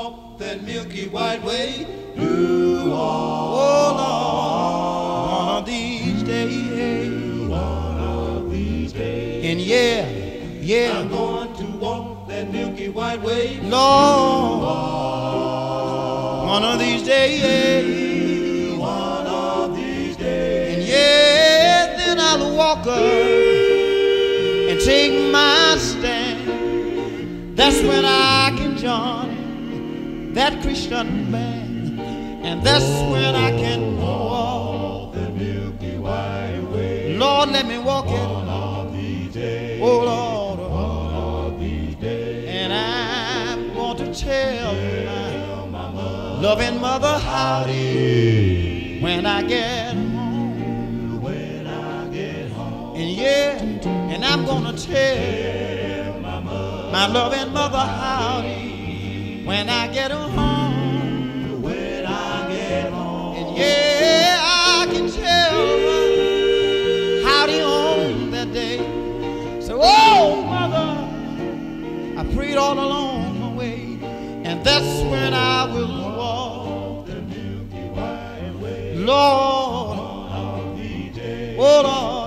walk that Milky White way through all, one of these days, one of these days. And yeah, I'm going to walk that Milky White way, Lord, one of these days, one of these days. And yeah, then I'll walk up and take my stand. That's when I can join that Christian band, and that's when I can walk the Milky White way. Lord, let me walk it one of these days. Oh Lord, one of these days. And I'm going to tell my loving mother howdy when I get home. When I get home. And yeah, and I'm going to tell my loving mother howdy when I get home. When I get home. And yeah, I can tell her howdy on that day. So, oh mother, I prayed all along my way, and that's when I will walk the Milky White way. Lord, oh Lord,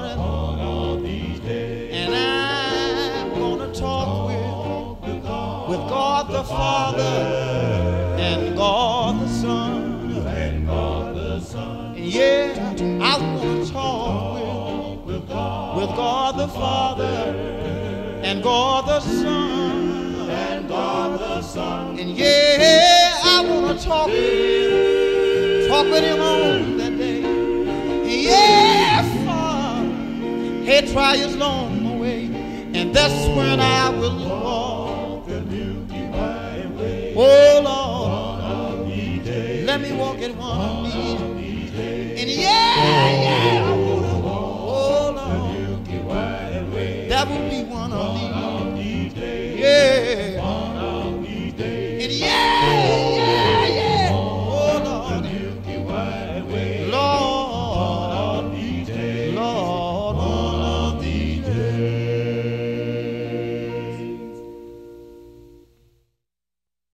and I'm gonna talk with God the Father and God the Son, and God the Son. Yeah, I want to talk with God the Father and God the Son, and God the Son. And yeah, I want to talk with Him on that day. Yeah, Father, hey, try as long my way, and that's when I will walk the Milky White way. Oh Lord, let me walk it one of these